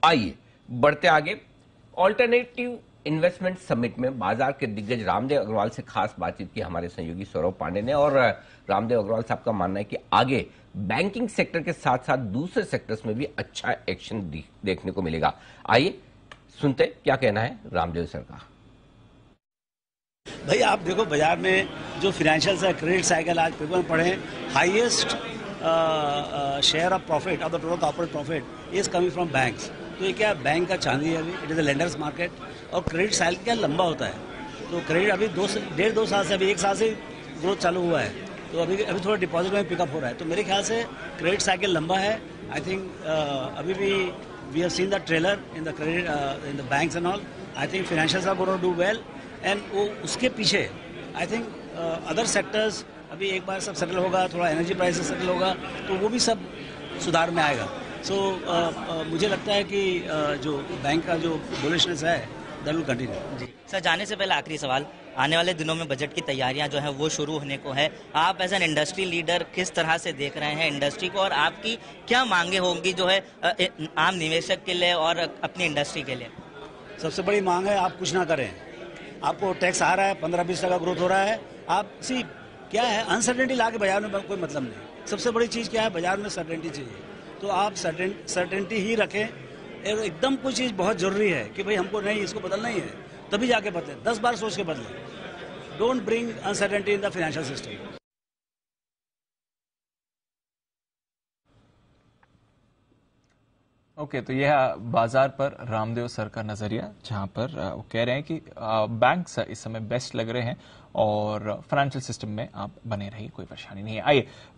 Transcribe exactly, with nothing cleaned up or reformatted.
आइए बढ़ते आगे। ऑल्टरनेटिव इन्वेस्टमेंट समिट में बाजार के दिग्गज रामदेव अग्रवाल से खास बातचीत की हमारे सहयोगी सौरभ पांडे ने। और रामदेव अग्रवाल साहब का मानना है कि आगे बैंकिंग सेक्टर के साथ साथ दूसरे सेक्टर्स में भी अच्छा एक्शन देखने को मिलेगा। आइए सुनते क्या कहना है रामदेव सर का। भाई आप देखो बाजार में जो फाइनेंशियल से क्रेडिट साइकिल आज पेपर में पढ़े, highest share of profit of the total corporate profit is coming from banks. तो ये क्या बैंक का चांदी है, अभी it is a lenders market. और क्रेडिट साइकिल क्या लंबा होता है, तो क्रेडिट अभी दो से डेढ़ दो साल से, अभी एक साल से ग्रोथ चालू हुआ है, तो अभी अभी थोड़ा डिपॉजिट में पिकअप हो रहा है। तो मेरे ख्याल से क्रेडिट साइकिल लंबा है। आई थिंक uh, अभी भी we have seen the trailer in the credit in the banks and all. I think financials are going to do well and वो उसके पीछे आई थिंक अदर सेक्टर्स अभी एक बार सब सेटल होगा, थोड़ा एनर्जी प्राइसेस सेटल होगा तो वो भी सब सुधार में आएगा। सो so, uh, uh, मुझे लगता है कि uh, जो बैंक का जो बुलिशनेस है दैट विल कंटिन्यू। जी सर, जाने से पहले आखिरी सवाल, आने वाले दिनों में बजट की तैयारियां जो है वो शुरू होने को है। आप एज एन इंडस्ट्री लीडर किस तरह से देख रहे हैं इंडस्ट्री को, और आपकी क्या मांगे होंगी जो है आम निवेशक के लिए और अपनी इंडस्ट्री के लिए? सबसे बड़ी मांग है आप कुछ ना करें। आपको टैक्स आ रहा है, पंद्रह बीस टका ग्रोथ हो रहा है, आप सी क्या है अनसर्टेनिटी ला के बाजार में कोई मतलब नहीं। सबसे बड़ी चीज़ क्या है, बाजार में सर्टेनिटी चाहिए, तो आप सर्टेनिटी ही रखें। एकदम कोई चीज़ बहुत जरूरी है कि भाई हमको नहीं इसको बदलना ही है, तभी जाके बदलें, दस बार सोच के बदलें। Don't bring uncertainty in the financial system. Okay okay, तो यह बाजार पर रामदेव सर का नजरिया, जहां पर वो कह रहे हैं कि बैंक्स इस समय बेस्ट लग रहे हैं और फाइनेंशियल सिस्टम में आप बने रहिए, कोई परेशानी नहीं है। आइए